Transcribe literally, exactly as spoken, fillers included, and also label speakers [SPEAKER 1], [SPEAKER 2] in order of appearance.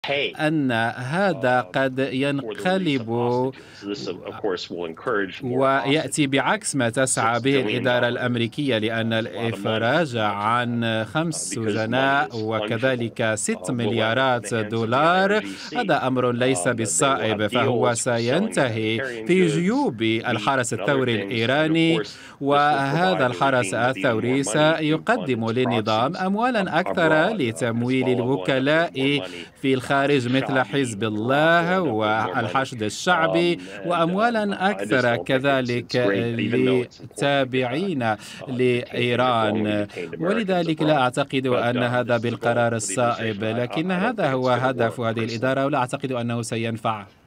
[SPEAKER 1] أن هذا قد ينقلب ويأتي بعكس ما تسعى به الإدارة الأمريكية، لأن الإفراج عن خمس سجناء وكذلك ست مليارات دولار هذا أمر ليس بالصائب، فهو سينتهي في جيوب الحرس الثوري الإيراني، وهذا الحرس الثوري سيقدم للنظام أموالا أكثر لتمويل الوكلاء في الخارج مثل حزب الله والحشد الشعبي، وأموالا أكثر كذلك للتابعين لإيران. ولذلك لا أعتقد أن هذا بالقرار الصائب، لكن هذا هو هدف هذه الإدارة ولا أعتقد أنه سينفع.